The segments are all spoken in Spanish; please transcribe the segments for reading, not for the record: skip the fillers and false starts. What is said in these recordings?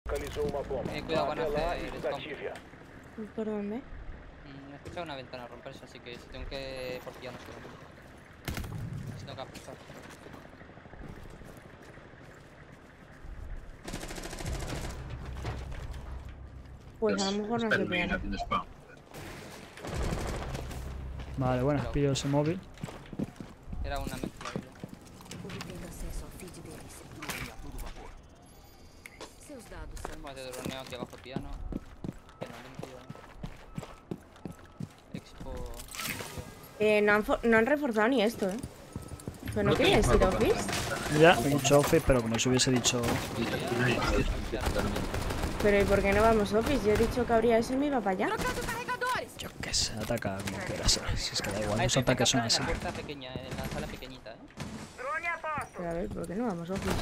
Cuidado con hacer spawn. ¿Por dónde? He escuchado una ventana romperse, así que si tengo que portillar no sé dónde. Si tengo que apostar. Pues a lo mejor no se pierde. Vale, bueno, pillo ese móvil. Era una mezcla. Vale, de droneo aquí abajo piano. Piano limpio. Expo. No han reforzado ni esto, ¿eh? Pero no quería decir office. Ya, he dicho office, pero como si hubiese dicho... Pero ¿y por qué no vamos office? Yo he dicho que habría ese y me iba para allá. Yo qué sé, ataca como quieras. Si es que da igual, los ataques son así. En la puerta pequeña, en la sala pequeñita, Pero a ver, ¿por qué no vamos office?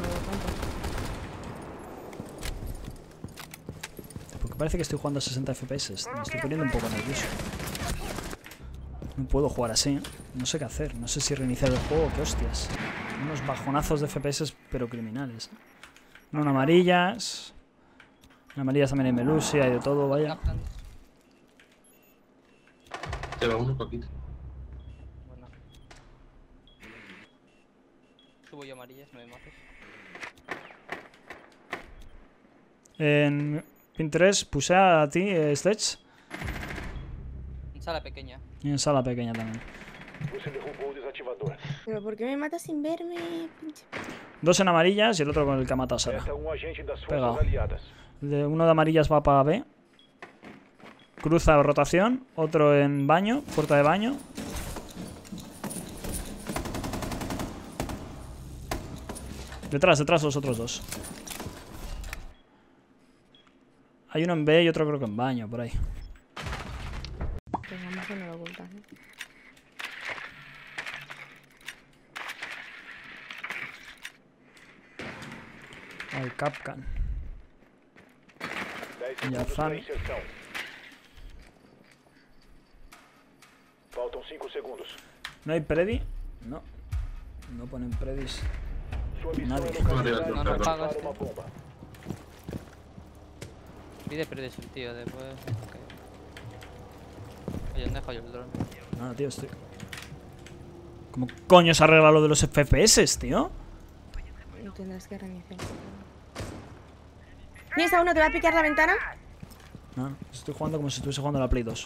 Porque parece que estoy jugando a 60 FPS. Me estoy poniendo un poco nervioso. No puedo jugar así, ¿eh? No sé qué hacer. No sé si reiniciar el juego o qué hostias. Unos bajonazos de FPS, pero criminales. No, amarillas. En amarillas también hay Melusi, hay de todo, vaya. Te va uno poquito. Bueno. Subo yo amarillas, no me mates. En Pinterest puse a ti, Sledge. En sala pequeña. Y en sala pequeña también. ¿Pero por qué me matas sin verme? Dos en amarillas y el otro con el que ha matado a Sara. Pegado. Uno de amarillas va para B. Cruza rotación. Otro en baño, puerta de baño. Detrás los otros dos. Hay uno en B y otro creo que en baño, por ahí. Pues a lo mejor no lo ocultas, ¿no? Hay Capcan. Yazan. Faltam 5 segundos. ¿No hay Predi? No. No ponen Predis. Nadie. No nos paga este. Pide Predis el tío, después... Oye, ¿dónde dejo yo el dron? Nada, tío, estoy... ¿Cómo coño se arregla lo de los FPS, tío? Tendrás que reiniciar. ¿Tienes a uno? ¿Te va a picar la ventana? No, estoy jugando como si estuviese jugando a la Play 2.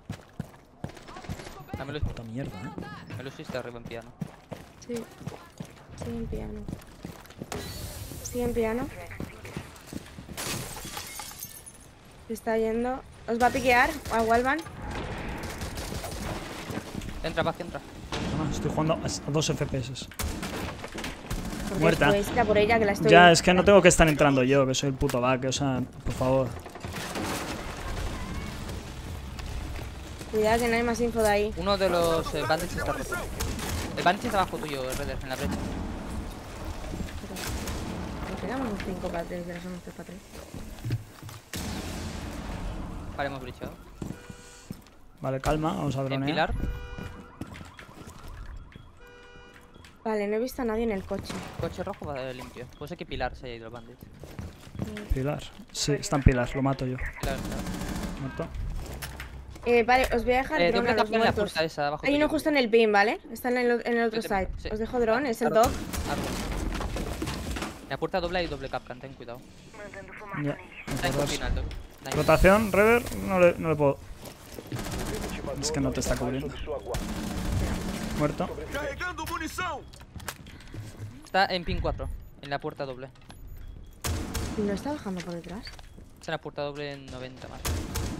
Dámelo. Puta mierda, Me lo hiciste arriba en piano. Sí. Sí, en piano. Sí, en piano. Se está yendo. ¿Os va a piquear? ¿A Walvan? Entra, Paz, entra. No, estoy jugando a 2 FPS. Porque Muerta. pues, está por ella, que la estoy... Ya, es que no tengo que estar entrando yo, que soy el puto back, o sea, por favor. Cuidado que no hay más info de ahí. Uno de los bandits está roto. El bandit está abajo tuyo, Redder, en la brecha. Nos quedamos un 5 para 3, pero somos 3 para 3. Vale, hemos brichado. Vale, calma, vamos a En dronear. pilar. Vale, no he visto a nadie en el coche. Coche rojo va limpio. Puede ser que pilar se haya ido el bandit. Pilar. Sí, está en Pilar, lo mato yo. Pilar. Muerto. Vale, os voy a dejar drone Doble a los capcan en la muertos. puerta esa abajo. Hay uno tuyo. justo en el pin, ¿vale? Está en el otro side. Sí. Os dejo drone, es el Árbol. dog. Árbol. En la puerta doble hay doble capcan, ten cuidado. Ya. Está en final, doble. Rotación, Rever, no le puedo. Es que no te está cubriendo. Muerto. Está en pin 4, en la puerta doble. ¿Y no está bajando por detrás? Está en la puerta doble en 90 más.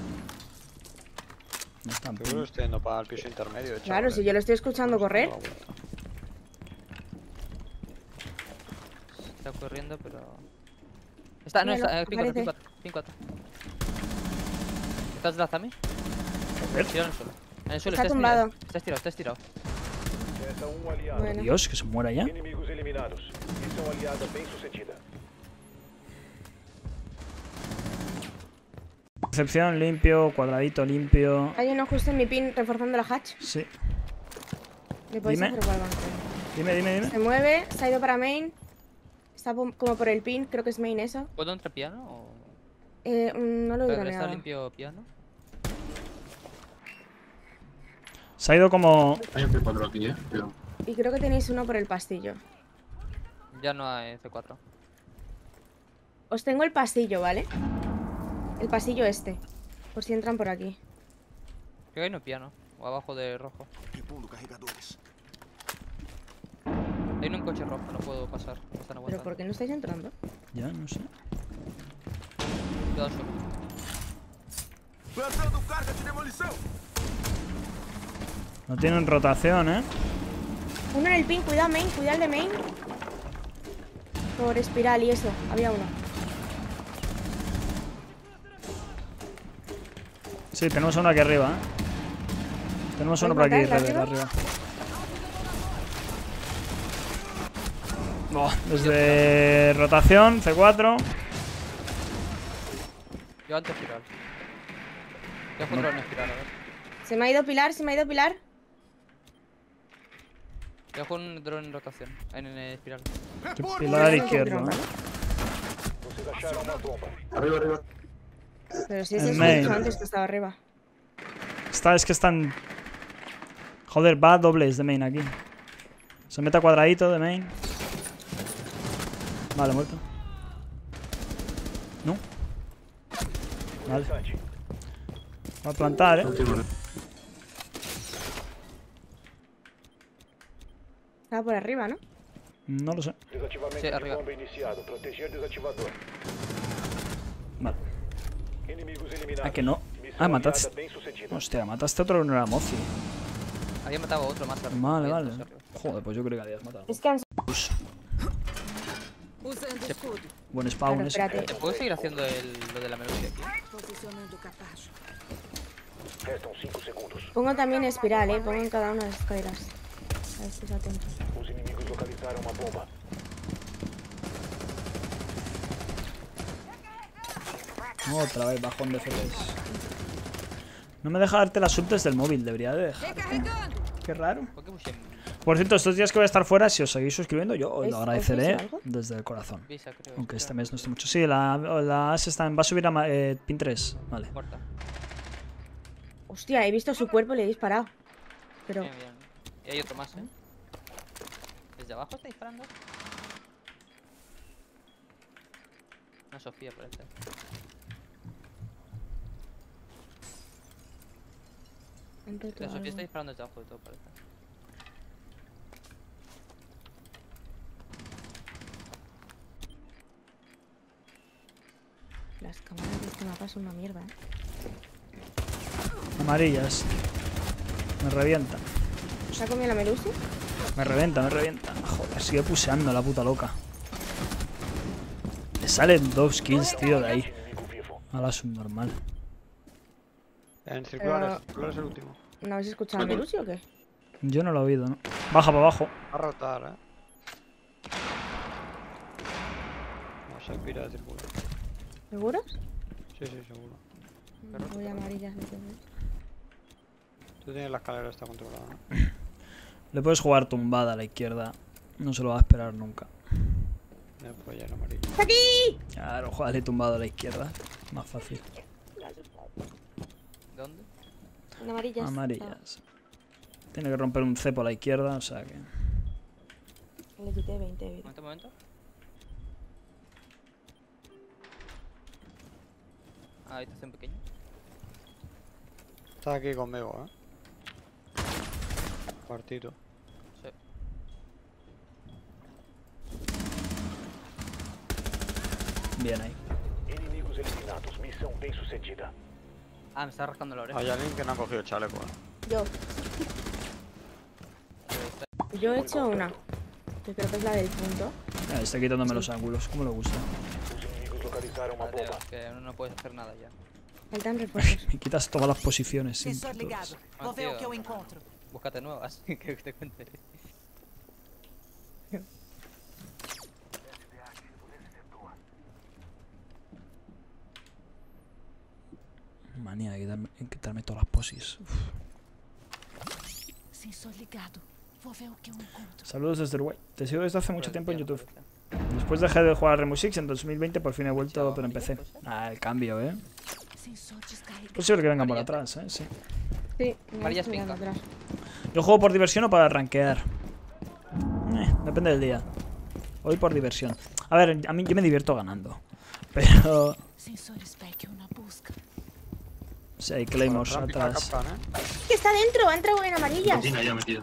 No está en Seguro que estoy yendo para el piso intermedio. Chaval. Claro, si yo lo estoy escuchando correr. Está corriendo, pero... Está, no, Míralo, está, pin 4, aparece. pin 4. ¿Estás detrás de mí? Tirado en el suelo. En el suelo, Está tumbado. Estás tirado, estás tirado. Resta um aliado. Bueno. Dios, que se muera ya. Inimigos eliminados. Missão aliada bem sucedida. Recepción, limpio, cuadradito, limpio. Hay uno justo en mi pin reforzando la hatch. Sí. Le podéis Dime. hacer Walvan. Dime. Se mueve, se ha ido para main. Está como por el pin, creo que es main eso. ¿Puedo entrar piano o...? No lo he ¿Está droneado. limpio piano? Se ha ido como... Hay un C4 aquí, pero... Y creo que tenéis uno por el pasillo. Ya no hay C4. Os tengo el pasillo, ¿vale? El pasillo este. Por si entran por aquí. Creo que hay uno piano. O abajo de rojo. Hay uno en coche rojo, no puedo pasar. Me están ¿Pero aguantando. por qué no estáis entrando? Ya, no sé. Cuidado solo. No tienen rotación, ¿eh? Uno en el pin, cuidado main, cuidado el de main. Por espiral y eso, había uno. Sí, tenemos uno aquí arriba, ¿eh? Tenemos uno por aquí, ¿Puedes matar el de arriba. Oh, desde rotación, C4. Yo antes espiral. Voy a encontrar una espiral, a ver. Se me ha ido Pilar, se me ha ido Pilar. Voy a jugar un drone en rotación. En espiral. Pilar izquierdo, ¿eh? Vocês acharam uma bomba. Arriba, arriba. Pero si El ese es main. mucho antes que estaba arriba. Es que están... Joder, va a dobles de main aquí. Se mete a cuadradito de main. Vale, muerto. No. Vale. Instante. Va a plantar, Último. Estaba por arriba, ¿no? No lo sé. Desativamento Sí, de arriba. bomba iniciado. Proteger desativador. Vale. Inimigos eliminados. Ah, que no. Missão Ah, mataste... aliada bem sucedida. Hostia, mataste a otro que no era Mozi. Había matado a otro más arriba. Vale, Había vale. dos arriba. Joder, pues yo creo que habías matado. Es que han... Usando escudo. Buen spawn Claro, ese. espérate. ¿Puedo seguir haciendo lo de la melodía aquí? Posicionando capacho. Restam 5 segundos. Pongo también espiral, Pongo en cada una de las escaleras. A ver si estáis atentos. Os inimigos localizaram uma bomba. Otra vez bajón de FPS. No me deja darte las sub desde el móvil, debería de dejar. Recarregando. Qué raro. ¿Por qué puse Por cierto, estos días que voy a estar fuera, si os seguís suscribiendo, yo os ¿Os lo agradeceré hizo algo? desde el corazón. Visa, creo? Aunque este Espera. mes no esté mucho. Sí, la AS está va a subir a pin 3. Vale. Muerta. Hostia, he visto su cuerpo y le he disparado. Pero... Bien, bien. Y hay otro más, ¿eh? ¿Desde abajo está disparando? Una Sofía parece. Antes La Sofía algo. está disparando desde abajo de todo, parece. Las cámaras de este mapa son una mierda, Amarillas. Me revienta. ¿Se ha comido la Melusi? Me revienta, me revienta. Joder, sigue puseando la puta loca. Le salen 2 kills, tío, de ahí. Inimigo vivo. A la subnormal. En circulares. Circulares es el último. ¿No habéis escuchado a Melusi o qué? Yo no lo he oído, ¿no? Baja para abajo. Va a rotar, No se pira de circular. ¿Seguros? Sí, sí, seguro. Voy a amarillas entonces. Tú tienes la escalera esta controlada, ¿no? Le puedes jugar tumbada a la izquierda. No se lo va a esperar nunca. Después ya el amarillo. ¡Aquí! Claro, juégale tumbado a la izquierda. Más fácil. ¿Dónde? En amarillas. Amarillas. Tiene que romper un cepo a la izquierda, o sea que... Le quité 20 de vida. ¿Momento, momento? Ah, habitación pequeña. Está aquí conmigo, Cuartito. Sí. Bien ahí. Inimigos eliminados. Missão bem sucedida. Ah, me está rascando la oreja. Hay alguien que no ha cogido el chaleco, Yo. Yo he hecho una. Que creo que es la del punto. Está quitándome los ángulos, como le gusta. Os inimigos localizaram uma Mateo, bomba. que no puedes hacer nada ya. Faltan refuerzos. Me quitas todas las posiciones. Sensor siempre, ligado. todas. Vou ver o Mateo. que eu encontro. Búscate nuevas, que te cuente. Manía de quitarme todas las posis. Uf. Sensor ligado. Vou ver o que eu encontro. Saludos desde Uruguay. Te sigo desde hace mucho tiempo en YouTube. Parece. Después dejé de jugar a Rainbow Six, en 2020 por fin he vuelto, Chao, pero empecé. amarillo, pues. Ah, el cambio, Sensor descarregado. Posible que vengan por Amarilla. atrás, sí. Sí, Amarilla es me pinca. atrás. Yo juego por diversión o para rankear. Depende del día. Hoy por diversión. A ver, a mí yo me divierto ganando. Pero... Sensor specchio una busca. Sí, hay claymores Rápido, atrás. captan, ¡Que está dentro! ¡Ha entrado en amarillas! Cocina ya metido.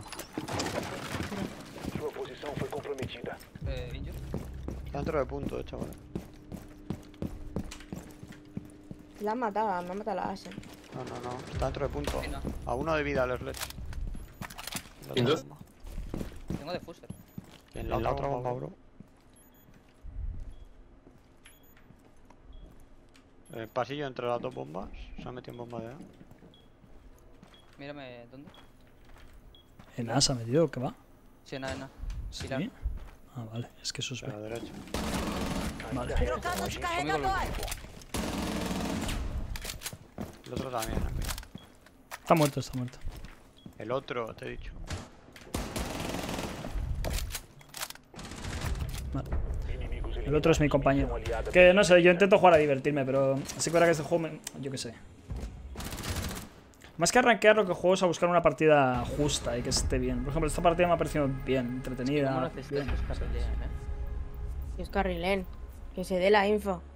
Sua posição foi comprometida. Injure. Está dentro de punto, chaval. La han matado, me ha matado la Ase. No. Está dentro de punto. Sí, no. A 1 de vida el Sledge. La ¿En otra dos? bomba. Tengo defuser. Y en la otra bomba, bro. Pasillo entre las dos bombas. Se ha metido en bomba de A. Mírame, ¿dónde? ¿En A se ha metido? ¿Qué va? Sí, nada. ¿Sí? Pilar. Ah, vale. Es que eso es A la B. derecha. Vale. Trocando de carregador. El otro también. aquí. Está muerto, está muerto. El otro, te he dicho. Inimigos El otro es mi eliminados. compañero. Missão aliada Que no sé, yo intento jugar a divertirme, pero sí que verdad que este juego, yo qué sé. Más que arranquear, lo que juego es a buscar una partida justa y que esté bien. Por ejemplo, esta partida me ha parecido bien, entretenida. ¿Cómo necesitas bien. que os carrileen, Que es carrilén. Que se dé la info.